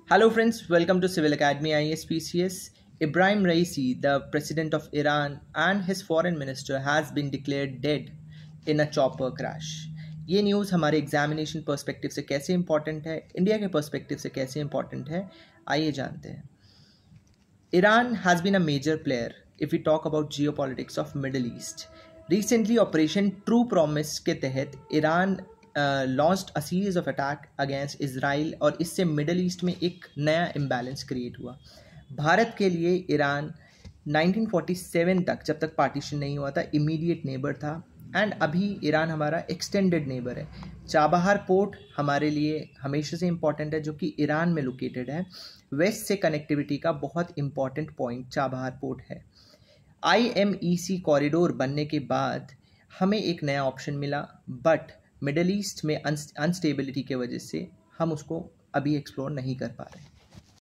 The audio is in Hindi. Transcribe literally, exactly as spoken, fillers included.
Hello friends, welcome to Civil Academy I A S P C S. Ibrahim Raisi, the president of Iran and his foreign minister has been declared dead in a chopper crash. ये न्यूज़ हमारे एग्जामिनेशन पर्सपेक्टिव से कैसे इंपॉर्टेंट है, इंडिया के पर्सपेक्टिव से कैसे इंपॉर्टेंट है, आइए जानते हैं. Iran has been a major player if we talk about geopolitics of Middle East. Recently, Operation True Promise के तहत Iran launched a series of attack against Israel और इससे मिडल ईस्ट में एक नया इम्बैलेंस क्रिएट हुआ. भारत के लिए ईरान नाइनटीन फोर्टी सेवन तक, जब तक पार्टीशन नहीं हुआ था, इमीडिएट नेबर था एंड अभी ईरान हमारा एक्सटेंडेड नेबर है. चाबहार पोर्ट हमारे लिए हमेशा से इम्पॉर्टेंट है, जो कि ईरान में लोकेटेड है. वेस्ट से कनेक्टिविटी का बहुत इंपॉर्टेंट पॉइंट चाबहार पोर्ट है. I M E C corridor बनने के बाद हमें एक नया ऑप्शन मिला, बट मिडल ईस्ट में अनस्टेबिलिटी के वजह से हम उसको अभी एक्सप्लोर नहीं कर पा रहे.